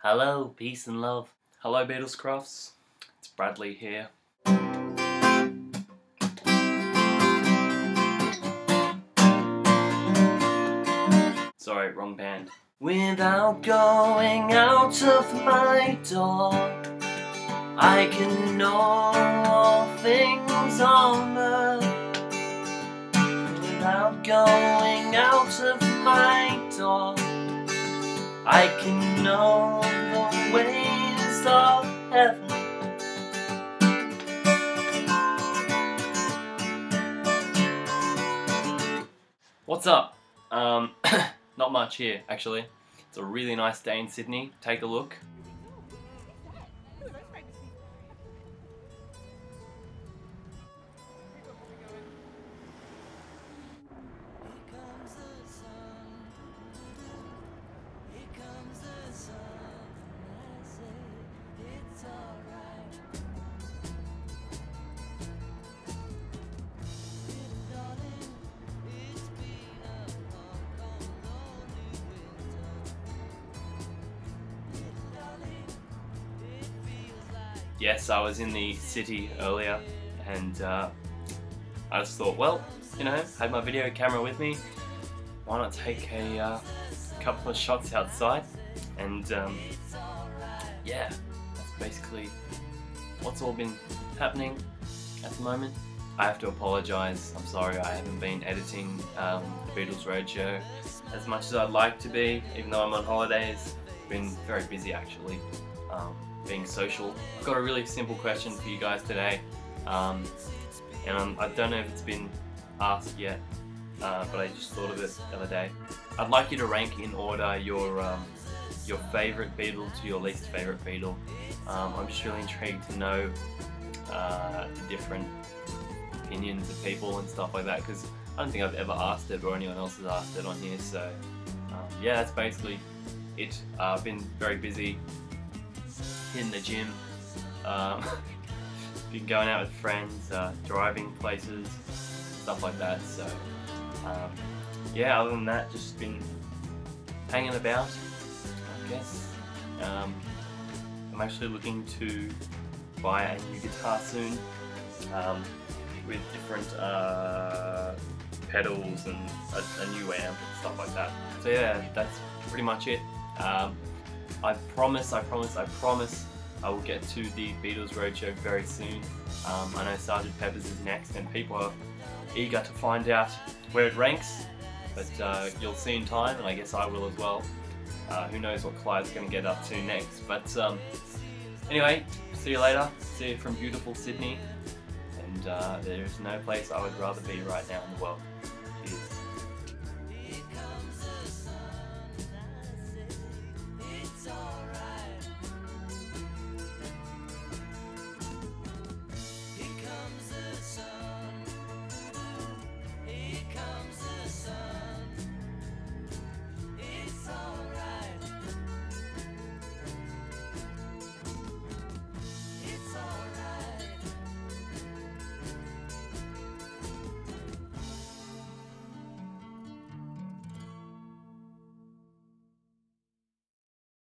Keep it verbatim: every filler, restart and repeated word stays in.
Hello, peace and love. Hello, Beatles Crofts. It's Bradley here. Sorry, wrong band. Without going out of my door, I can know all things on earth. Without going out of my door, I can know the ways of heaven. What's up? Um, not much here, actually. It's a really nice day in Sydney. Take a look. Yes, I was in the city earlier and uh, I just thought, well, you know, I had my video camera with me, why not take a uh, couple of shots outside? And um, yeah, that's basically what's all been happening at the moment. I have to apologise, I'm sorry I haven't been editing um, the Beatles Roadshow as much as I'd like to be, even though I'm on holidays. I've been very busy actually. Um, being social. I've got a really simple question for you guys today, um, and I'm, I don't know if it's been asked yet, uh, but I just thought of it the other day. I'd like you to rank in order your um, your favourite Beatle to your least favourite Beatle. Um, I'm just really intrigued to know uh, the different opinions of people and stuff like that, because I don't think I've ever asked it or anyone else has asked it on here, so um, yeah, that's basically it. Uh, I've been very busy in the gym, um, been going out with friends, uh, driving places, stuff like that, so um, yeah, other than that, just been hanging about, I guess. Um, I'm actually looking to buy a new guitar soon, um, with different uh, pedals and a, a new amp and stuff like that. So yeah, that's pretty much it. Um, I promise, I promise, I promise I will get to the Beatles Roadshow very soon. Um, I know Sergeant Pepper's is next and people are eager to find out where it ranks, but uh, you'll see in time, and I guess I will as well. Uh, who knows what Clyde's going to get up to next, but um, anyway, see you later. See you from beautiful Sydney, and uh, there's no place I would rather be right now in the world.